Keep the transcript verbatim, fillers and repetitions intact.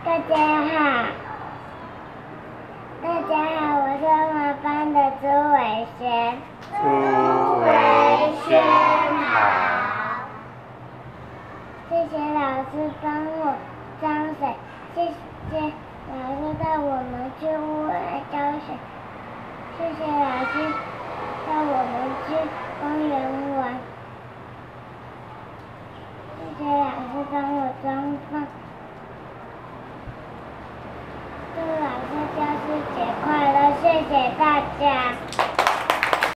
大家好，大家好，我是我们班的朱伟轩。 朱伟轩好。 谢谢老师帮我装水，谢谢老师带我们去户外浇水，谢谢老师带我们去公园玩，谢谢老师帮我装饭。祝老师教师节快乐！谢谢大家。